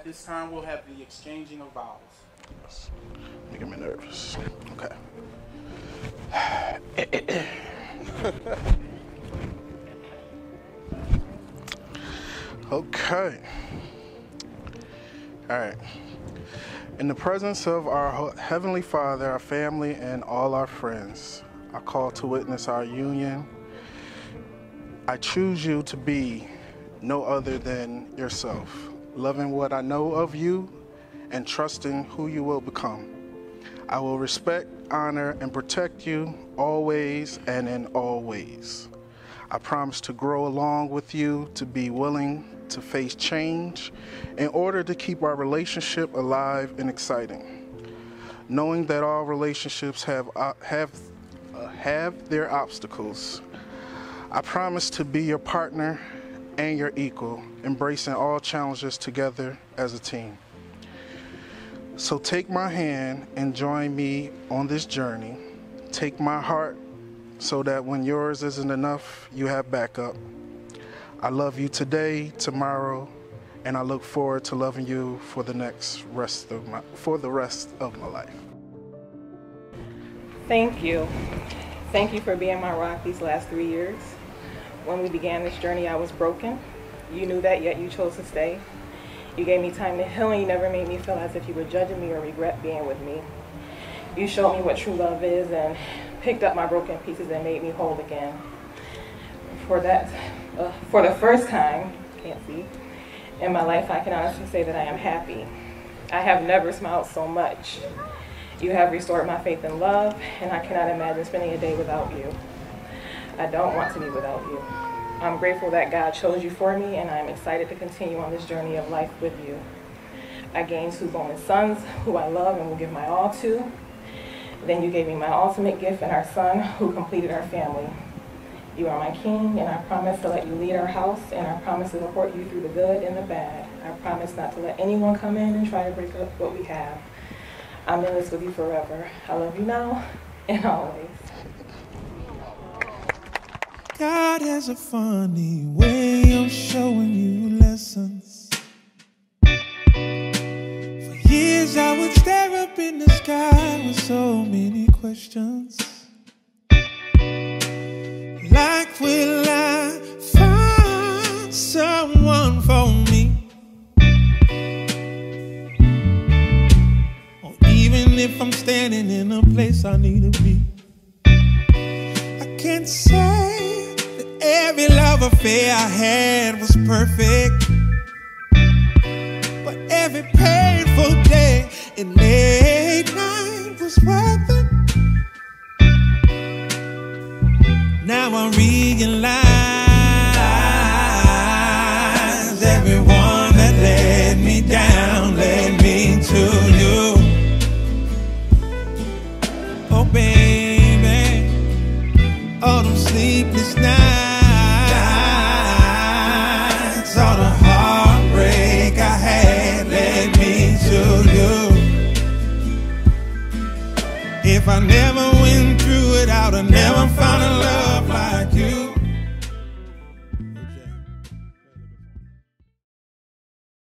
At this time, we'll have the exchanging of vows. Yes. Making me nervous. Okay. Okay. All right. In the presence of our Heavenly Father, our family, and all our friends, I call to witness our union. I choose you to be no other than yourself, loving what I know of you and trusting who you will become. I will respect, honor, and protect you always and in all ways. I promise to grow along with you, to be willing to face change in order to keep our relationship alive and exciting. Knowing that all relationships have their obstacles, I promise to be your partner and your equal, embracing all challenges together as a team. So take my hand and join me on this journey. Take my heart so that when yours isn't enough, you have backup. I love you today, tomorrow, and I look forward to loving you for the rest of my life. Thank you. Thank you for being my rock these last 3 years. When we began this journey, I was broken. You knew that, yet you chose to stay. You gave me time to heal, and you never made me feel as if you were judging me or regret being with me. You showed me what true love is and picked up my broken pieces and made me whole again. For the first time, in my life, I can honestly say that I am happy. I have never smiled so much. You have restored my faith in love, and I cannot imagine spending a day without you. I don't want to be without you. I'm grateful that God chose you for me, and I'm excited to continue on this journey of life with you. I gained 2 bonus sons who I love and will give my all to. Then you gave me my ultimate gift and our son who completed our family. You are my king, and I promise to let you lead our house, and I promise to support you through the good and the bad. I promise not to let anyone come in and try to break up what we have. I'm in this with you forever. I love you now and always. God has a funny way of showing you lessons. For years I would stare up in the sky with so many questions. Like, will I find someone for me? Or even if I'm standing in a place I need to be. I can't say that every love affair I had was perfect, but every painful day and late night was worth it. Now I realize everyone that let me down led me to you. Oh baby, all them sleepless nights, all the heartbreak I had led me to you. If I never went through it, I would have never found a love